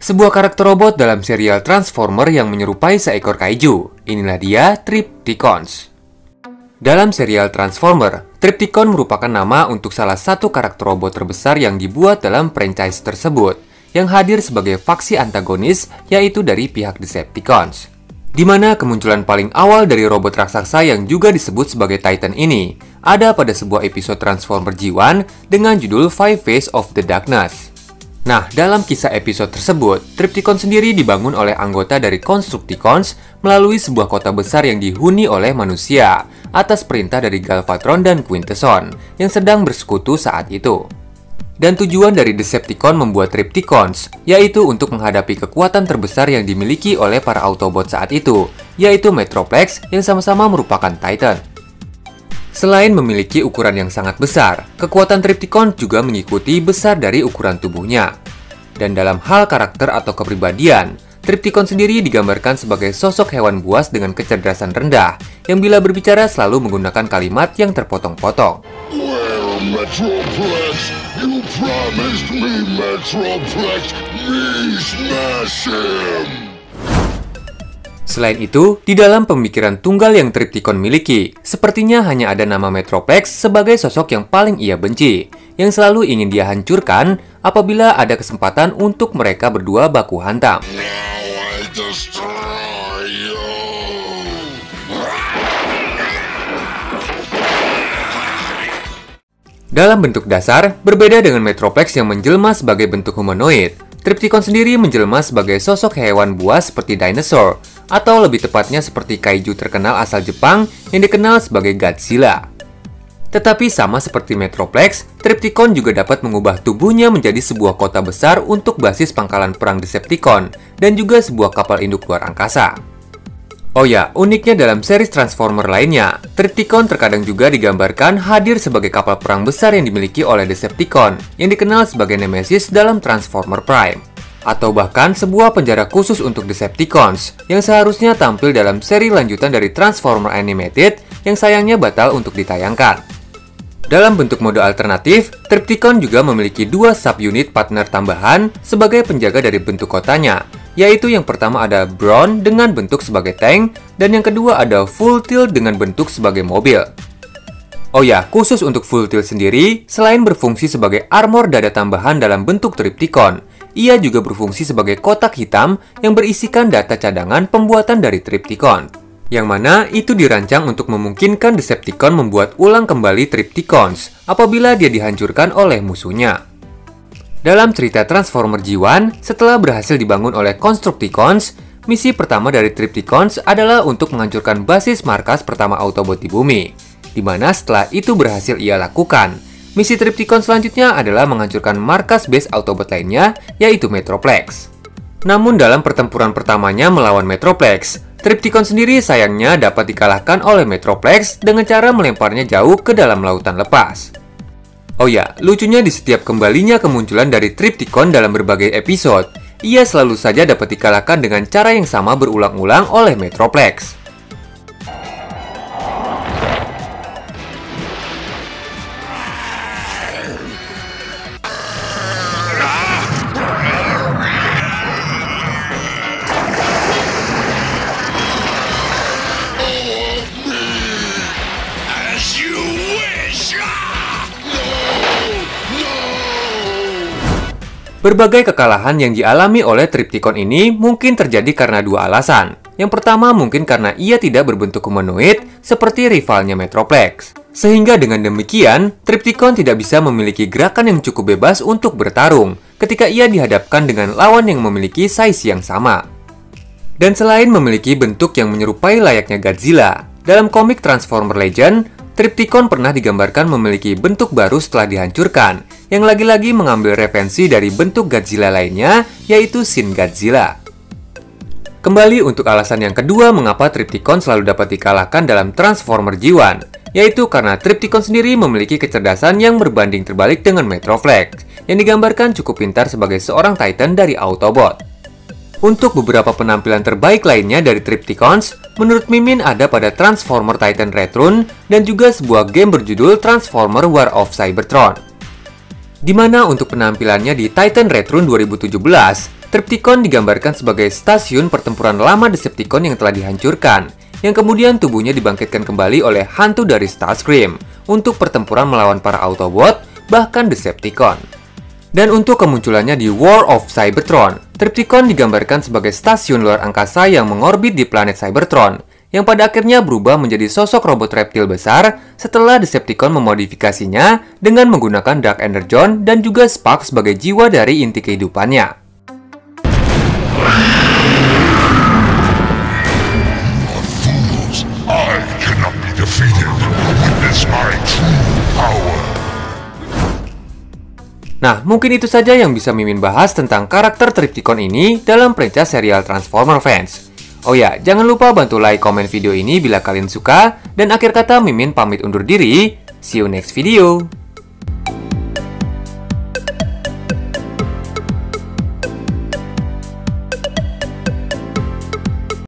Sebuah karakter robot dalam serial Transformer yang menyerupai seekor kaiju. Inilah dia Trypticons. Dalam serial Transformer, Trypticon merupakan nama untuk salah satu karakter robot terbesar yang dibuat dalam franchise tersebut, yang hadir sebagai faksi antagonis, yaitu dari pihak Decepticons. Di mana kemunculan paling awal dari robot raksasa yang juga disebut sebagai Titan ini, ada pada sebuah episode Transformer G1 dengan judul Five Faces of the Darkness. Nah, dalam kisah episode tersebut, Trypticon sendiri dibangun oleh anggota dari Constructicons melalui sebuah kota besar yang dihuni oleh manusia, atas perintah dari Galvatron dan Quintesson, yang sedang bersekutu saat itu. Dan tujuan dari Decepticon membuat Trypticons, yaitu untuk menghadapi kekuatan terbesar yang dimiliki oleh para Autobot saat itu, yaitu Metroplex yang sama-sama merupakan Titan. Selain memiliki ukuran yang sangat besar, kekuatan Trypticon juga mengikuti besar dari ukuran tubuhnya. Dan dalam hal karakter atau kepribadian, Trypticon sendiri digambarkan sebagai sosok hewan buas dengan kecerdasan rendah, yang bila berbicara selalu menggunakan kalimat yang terpotong-potong. Well, Metroplex, you promised me Metroplex, me smash him! Selain itu, di dalam pemikiran tunggal yang Trypticon miliki, sepertinya hanya ada nama Metroplex sebagai sosok yang paling ia benci, yang selalu ingin dia hancurkan apabila ada kesempatan untuk mereka berdua baku hantam. Now I destroy you! Dalam bentuk dasar, berbeda dengan Metroplex yang menjelma sebagai bentuk humanoid, Trypticon sendiri menjelma sebagai sosok hewan buas seperti dinosaur, atau lebih tepatnya seperti kaiju terkenal asal Jepang yang dikenal sebagai Godzilla. Tetapi sama seperti Metroplex, Trypticon juga dapat mengubah tubuhnya menjadi sebuah kota besar untuk basis pangkalan perang Decepticon, dan juga sebuah kapal induk luar angkasa. Oh ya, uniknya dalam series Transformer lainnya, Trypticon terkadang juga digambarkan hadir sebagai kapal perang besar yang dimiliki oleh Decepticon, yang dikenal sebagai Nemesis dalam Transformer Prime. Atau bahkan sebuah penjara khusus untuk Decepticons, yang seharusnya tampil dalam seri lanjutan dari Transformer Animated, yang sayangnya batal untuk ditayangkan. Dalam bentuk mode alternatif, Trypticon juga memiliki dua subunit partner tambahan sebagai penjaga dari bentuk kotanya, yaitu yang pertama ada Brawn dengan bentuk sebagai tank, dan yang kedua ada Full Tilt dengan bentuk sebagai mobil. Oh ya, khusus untuk Full Tilt sendiri, selain berfungsi sebagai armor dada tambahan dalam bentuk Trypticon, ia juga berfungsi sebagai kotak hitam yang berisikan data cadangan pembuatan dari Trypticon, yang mana itu dirancang untuk memungkinkan Decepticon membuat ulang kembali Trypticons apabila dia dihancurkan oleh musuhnya. Dalam cerita Transformer G1, setelah berhasil dibangun oleh Constructicons, misi pertama dari Trypticons adalah untuk menghancurkan basis markas pertama Autobot di bumi, di mana setelah itu berhasil ia lakukan, misi Trypticon selanjutnya adalah menghancurkan markas base Autobot lainnya, yaitu Metroplex. Namun dalam pertempuran pertamanya melawan Metroplex, Trypticon sendiri sayangnya dapat dikalahkan oleh Metroplex dengan cara melemparnya jauh ke dalam lautan lepas. Oh ya, lucunya di setiap kembalinya kemunculan dari Trypticon dalam berbagai episode, ia selalu saja dapat dikalahkan dengan cara yang sama berulang-ulang oleh Metroplex. As you wish! Berbagai kekalahan yang dialami oleh Trypticon ini mungkin terjadi karena dua alasan. Yang pertama mungkin karena ia tidak berbentuk humanoid seperti rivalnya Metroplex. Sehingga dengan demikian, Trypticon tidak bisa memiliki gerakan yang cukup bebas untuk bertarung ketika ia dihadapkan dengan lawan yang memiliki size yang sama. Dan selain memiliki bentuk yang menyerupai layaknya Godzilla, dalam komik Transformer Legend, Trypticon pernah digambarkan memiliki bentuk baru setelah dihancurkan, yang lagi-lagi mengambil referensi dari bentuk Godzilla lainnya, yaitu Shin Godzilla. Kembali untuk alasan yang kedua mengapa Trypticon selalu dapat dikalahkan dalam Transformer G1, yaitu karena Trypticon sendiri memiliki kecerdasan yang berbanding terbalik dengan Metroplex, yang digambarkan cukup pintar sebagai seorang Titan dari Autobot. Untuk beberapa penampilan terbaik lainnya dari Trypticons, menurut Mimin ada pada Transformer Titan Return dan juga sebuah game berjudul Transformer War of Cybertron. Di mana untuk penampilannya di Titan Return 2017, Tripticon digambarkan sebagai stasiun pertempuran lama Decepticon yang telah dihancurkan, yang kemudian tubuhnya dibangkitkan kembali oleh hantu dari Starscream untuk pertempuran melawan para Autobot, bahkan Decepticon. Dan untuk kemunculannya di War of Cybertron, Tripticon digambarkan sebagai stasiun luar angkasa yang mengorbit di planet Cybertron, yang pada akhirnya berubah menjadi sosok robot reptil besar setelah Decepticon memodifikasinya dengan menggunakan Dark Energon dan juga Spark sebagai jiwa dari inti kehidupannya. I cannot be defeated. Witness my true power. Nah, mungkin itu saja yang bisa Mimin bahas tentang karakter Tripticon ini dalam franchise serial Transformer fans. Oh ya, jangan lupa bantu like, komen video ini bila kalian suka. Dan akhir kata, Mimin pamit undur diri. See you next video.